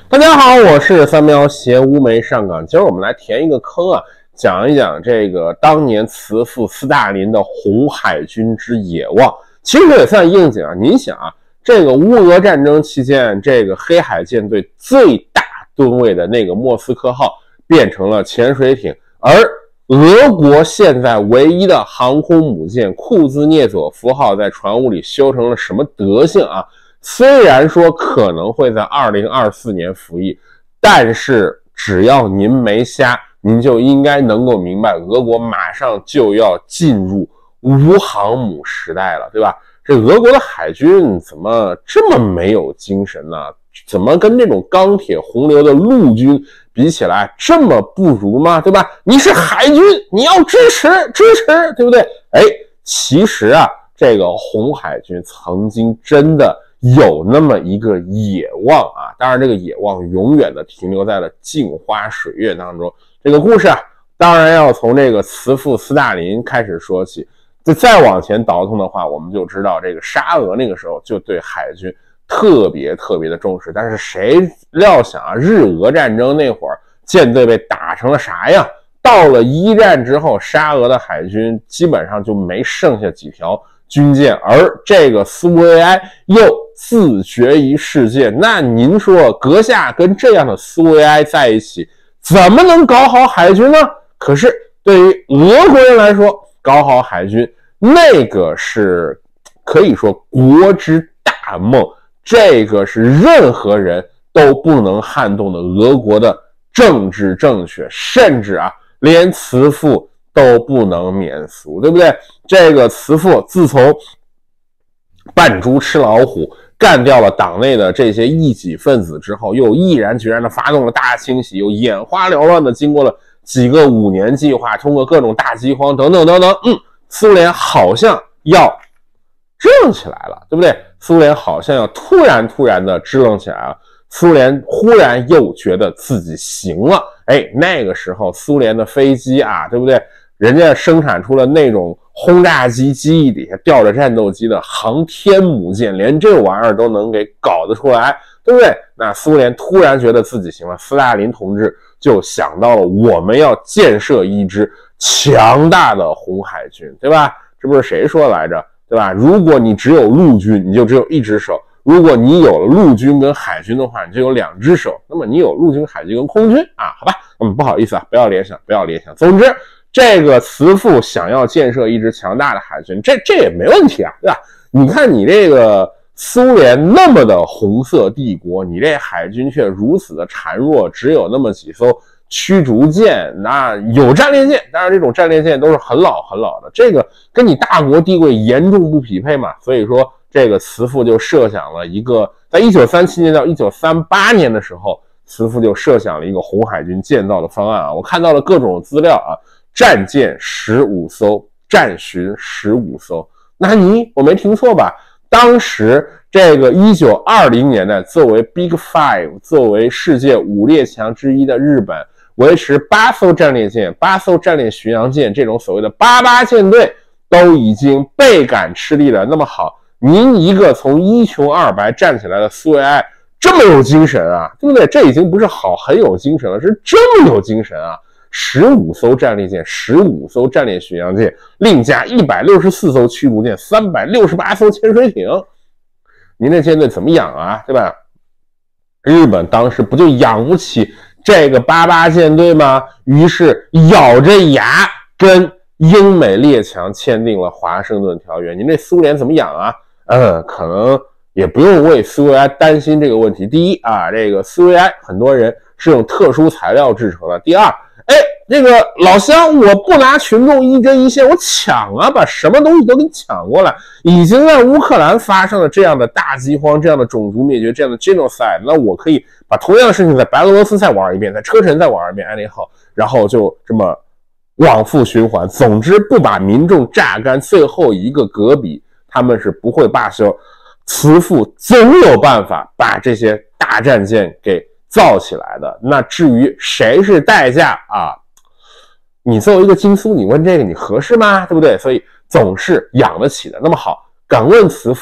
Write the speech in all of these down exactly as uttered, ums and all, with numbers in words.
大家好，我是三喵携乌梅上岗。今儿我们来填一个坑啊，讲一讲这个当年慈父斯大林的红海军之野望。其实也算应景啊。您想啊，这个乌俄战争期间，这个黑海舰队最大吨位的那个莫斯科号变成了潜水艇，而俄国现在唯一的航空母舰库兹涅佐夫号在船坞里修成了什么德性啊？虽然说可能会在二零二四年服役，但是只要您没瞎，您就应该能够明白，俄国马上就要进入无航母时代了，对吧？这俄国的海军怎么这么没有精神呢？怎么跟这种钢铁洪流的陆军比起来这么不如吗？对吧？你是海军，你要支持支持，对不对？哎，其实啊，这个红海军曾经真的有那么一个野望啊，当然这个野望永远的停留在了镜花水月当中。这个故事啊，当然要从这个慈父斯大林开始说起。再往前倒腾的话，我们就知道这个沙俄那个时候就对海军特别特别的重视，但是谁料想啊，日俄战争那会儿舰队被打成了啥样？到了一战之后，沙俄的海军基本上就没剩下几条军舰，而这个苏维埃又自绝于世界。那您说阁下跟这样的苏维埃在一起，怎么能搞好海军呢？可是对于俄国人来说，搞好海军那个是可以说国之大梦，这个是任何人都不能撼动的俄国的政治正确，甚至啊连慈父都不能免俗，对不对？这个慈父自从扮猪吃老虎，干掉了党内的这些异己分子之后，又毅然决然的发动了大清洗，又眼花缭乱的经过了几个五年计划，通过各种大饥荒等等等等，嗯，苏联好像要支棱起来了，对不对？苏联好像要突然突然的支棱起来了，苏联忽然又觉得自己行了，哎，那个时候苏联的飞机啊，对不对？人家生产出了那种轰炸机机翼底下吊着战斗机的航天母舰，连这玩意儿都能给搞得出来，对不对？那苏联突然觉得自己行了，斯大林同志就想到了我们要建设一支强大的红海军，对吧？这不是谁说来着，对吧？如果你只有陆军，你就只有一只手；如果你有了陆军跟海军的话，你就有两只手。那么你有陆军、海军跟空军啊？好吧，嗯，不好意思啊，不要联想，不要联想。总之，这个慈父想要建设一支强大的海军，这这也没问题啊，对吧？你看你这个苏联那么的红色帝国，你这海军却如此的孱弱，只有那么几艘驱逐舰，那有战列舰，当然这种战列舰都是很老很老的，这个跟你大国地位严重不匹配嘛。所以说这个慈父就设想了一个，在一九三七年到一九三八年的时候，慈父就设想了一个红海军建造的方案啊。我看到了各种资料啊，战舰十五艘，战巡十五艘。那你我没听错吧？当时这个一九二零年代作为 Big Five， 作为世界五列强之一的日本，维持八艘战列舰、八艘战列巡洋舰这种所谓的八八舰队都已经倍感吃力了。那么好，您一个从一穷二白站起来的苏维埃这么有精神啊，对不对？这已经不是好很有精神了，是这么有精神啊！十五艘战列舰，十五艘战列巡洋舰，另加一百六十四艘驱逐舰，三百六十八艘潜水艇。您这舰队怎么养啊？对吧？日本当时不就养不起这个八八舰队吗？于是咬着牙跟英美列强签订了华盛顿条约。您这苏联怎么养啊？嗯，可能也不用为苏维埃担心这个问题。第一啊，这个苏维埃很多人是用特殊材料制成的。第二，哎，这个老乡，我不拿群众一针一线，我抢啊，把什么东西都给你抢过来。已经在乌克兰发生了这样的大饥荒，这样的种族灭绝，这样的 genocide， 那我可以把同样的事情在白俄罗斯再玩一遍，在车臣再玩一遍，安利号，然后就这么往复循环。总之，不把民众榨干最后一个戈比，他们是不会罢休。慈父总有办法把这些大战舰给造起来的。那至于谁是代价啊？你作为一个金苏，你问这个你合适吗？对不对？所以总是养得起的。那么好，敢问慈父啊，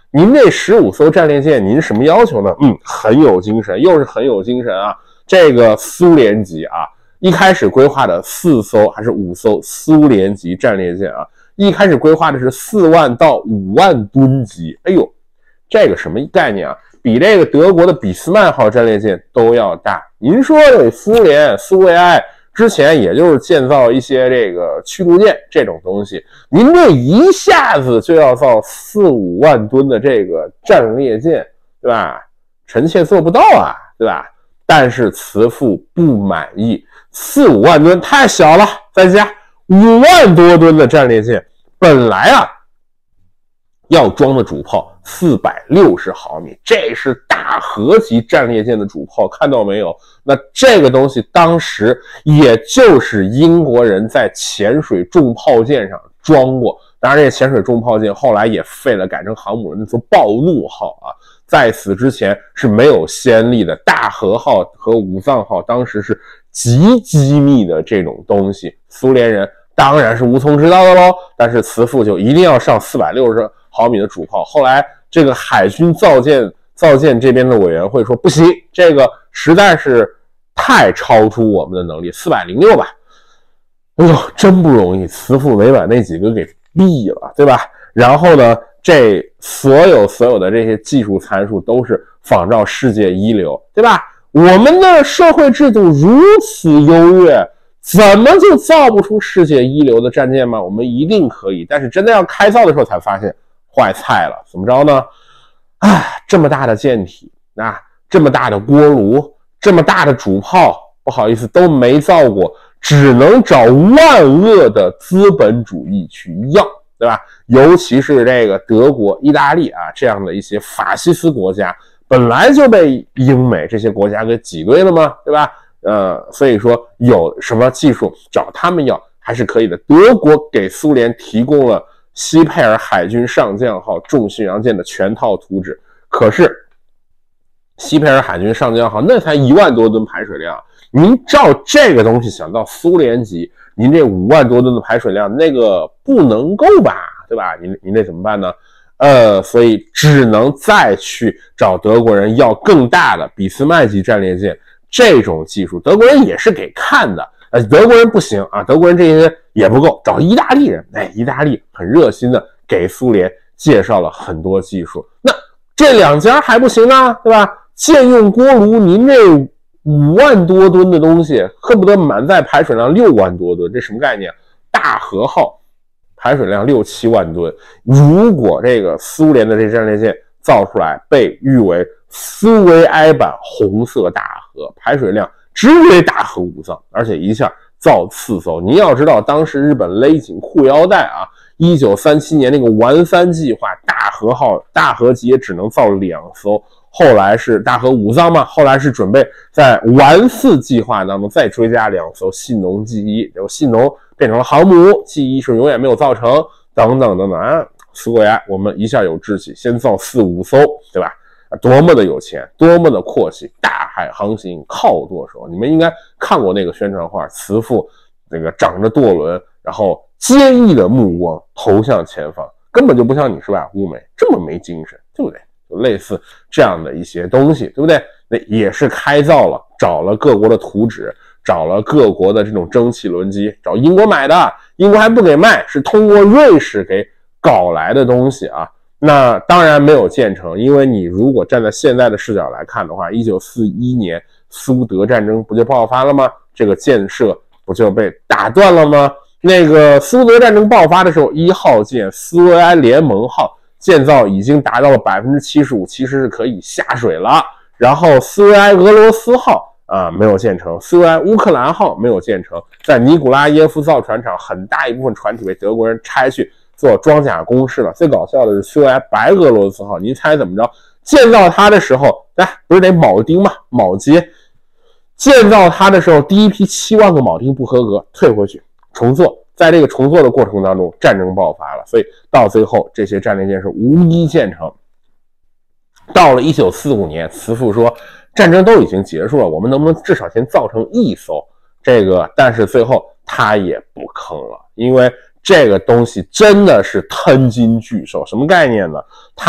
您这十五艘战列舰，您什么要求呢？嗯，很有精神，又是很有精神啊。这个苏联级啊，一开始规划的四艘还是五艘苏联级战列舰啊，一开始规划的是四万到五万吨级。哎呦，这个什么概念啊？比这个德国的俾斯麦号战列舰都要大。您说这苏联苏维埃之前也就是建造一些这个驱逐舰这种东西，您这一下子就要造四五万吨的这个战列舰，对吧？臣妾做不到啊，对吧？但是慈父不满意，四五万吨太小了，再加五万多吨的战列舰，本来啊要装的主炮四百六十毫米，这是大河级战列舰的主炮，看到没有？那这个东西当时也就是英国人在潜水重炮舰上装过，当然这潜水重炮舰后来也废了，改成航母了，那艘暴怒号啊，在此之前是没有先例的。大和号和武藏号当时是极机密的这种东西，苏联人当然是无从知道的喽。但是慈父就一定要上四百六十毫米的主炮，后来这个海军造舰造舰这边的委员会说不行，这个实在是太超出我们的能力，四百零六吧。哎呦，真不容易，慈父没把那几个给毙了，对吧？然后呢，这所有所有的这些技术参数都是仿照世界一流，对吧？我们的社会制度如此优越，怎么就造不出世界一流的战舰吗？我们一定可以，但是真的要开造的时候才发现坏菜了。怎么着呢？哎，这么大的舰体啊，这么大的锅炉，这么大的主炮，不好意思，都没造过，只能找万恶的资本主义去要，对吧？尤其是这个德国、意大利啊这样的一些法西斯国家，本来就被英美这些国家给挤兑了嘛，对吧？呃，所以说有什么技术找他们要还是可以的。德国给苏联提供了西佩尔海军上将号重巡洋舰的全套图纸，可是西佩尔海军上将号那才一万多吨排水量，您照这个东西想到苏联级，您这五万多吨的排水量，那个不能够吧，对吧？您您这怎么办呢？呃，所以只能再去找德国人要更大的俾斯麦级战列舰，这种技术德国人也是给看的。呃，德国人不行啊，德国人这些也不够，找意大利人，哎，意大利很热心的给苏联介绍了很多技术。那这两家还不行啊，对吧？舰用锅炉，您这五万多吨的东西，恨不得满载排水量六万多吨，这什么概念？大和号排水量六七万吨，如果这个苏联的这战列舰造出来，被誉为苏维埃版红色大河，排水量直追大和武藏，而且一下造四艘。您要知道，当时日本勒紧裤腰带啊，一九三七年那个丸三计划，大和号大和级也只能造两艘。后来是大和武藏嘛，后来是准备在丸四计划当中再追加两艘信浓 G 一，然后信浓变成了航母 ，G 一是永远没有造成，等等等等啊，苏维埃我们一下有志气，先造四五艘，对吧？多么的有钱，多么的阔气，大海航行靠舵手。你们应该看过那个宣传画，慈父那个掌着舵轮，然后坚毅的目光投向前方，根本就不像你是吧，乌梅这么没精神，对不对？就类似这样的一些东西，对不对？那也是开造了，找了各国的图纸，找了各国的这种蒸汽轮机，找英国买的，英国还不给卖，是通过瑞士给搞来的东西啊。那当然没有建成，因为你如果站在现在的视角来看的话，一九四一年苏德战争不就爆发了吗？这个建设不就被打断了吗？那个苏德战争爆发的时候，一号舰苏维埃联盟号建造已经达到了 百分之七十五， 其实是可以下水了。然后苏维埃俄罗斯号啊没有建成，苏维埃乌克兰号没有建成，在尼古拉耶夫造船厂很大一部分船体被德国人拆去做装甲工事了。最搞笑的是苏维埃白俄罗斯号，您猜怎么着？建造它的时候，哎，不是得铆钉吗？铆接。建造它的时候，第一批七万个铆钉不合格，退回去重做。在这个重做的过程当中，战争爆发了，所以到最后这些战列舰是无一建成。到了一九四五年，慈父说战争都已经结束了，我们能不能至少先造成一艘？这个，但是最后他也不吭了，因为这个东西真的是吞金巨兽。什么概念呢？他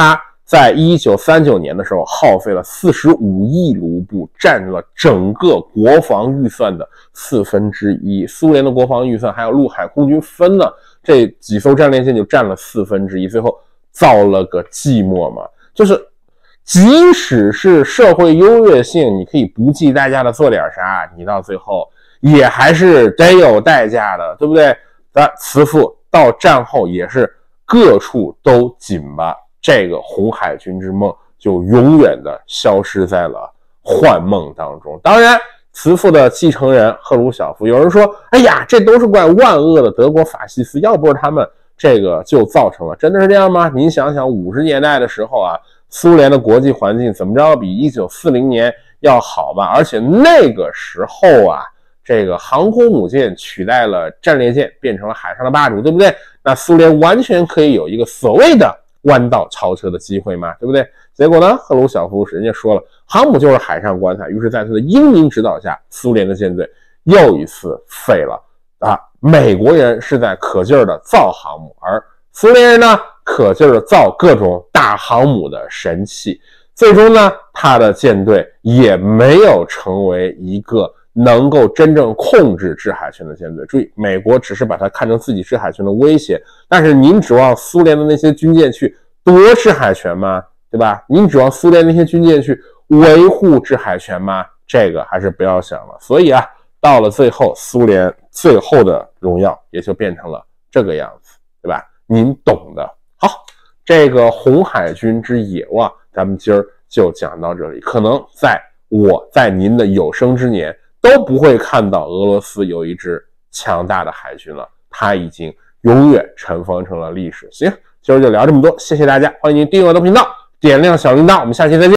在一九三九年的时候耗费了四十五亿卢布，占了整个国防预算的四分之一。苏联的国防预算还有陆海空军分了，这几艘战列舰就占了四分之一，最后造了个寂寞嘛。就是即使是社会优越性，你可以不计代价的做点啥，你到最后也还是得有代价的，对不对？咱慈父到战后也是各处都紧巴，这个红海军之梦就永远的消失在了幻梦当中。当然慈父的继承人赫鲁晓夫，有人说哎呀，这都是怪万恶的德国法西斯，要不是他们这个就造成了。真的是这样吗？您想想五十年代的时候啊，苏联的国际环境怎么着比一九四零年要好吧？而且那个时候啊，这个航空母舰取代了战列舰，变成了海上的霸主，对不对？那苏联完全可以有一个所谓的弯道超车的机会嘛，对不对？结果呢，赫鲁晓夫人家说了，航母就是海上棺材，于是在他的英明指导下，苏联的舰队又一次废了啊！美国人是在可劲儿的造航母，而苏联人呢，可劲儿的造各种大航母的神器。最终呢，他的舰队也没有成为一个能够真正控制制海权的舰队。注意，美国只是把它看成自己制海权的威胁，但是您指望苏联的那些军舰去夺制海权吗？对吧？您指望苏联那些军舰去维护制海权吗？这个还是不要想了。所以啊，到了最后，苏联最后的荣耀也就变成了这个样子，对吧？您懂的。好，这个红海军之野望，咱们今儿就讲到这里。可能在我在您的有生之年都不会看到俄罗斯有一支强大的海军了，它已经永远尘封成了历史。行，今儿就聊这么多，谢谢大家，欢迎您订阅我的频道，点亮小铃铛，我们下期再见。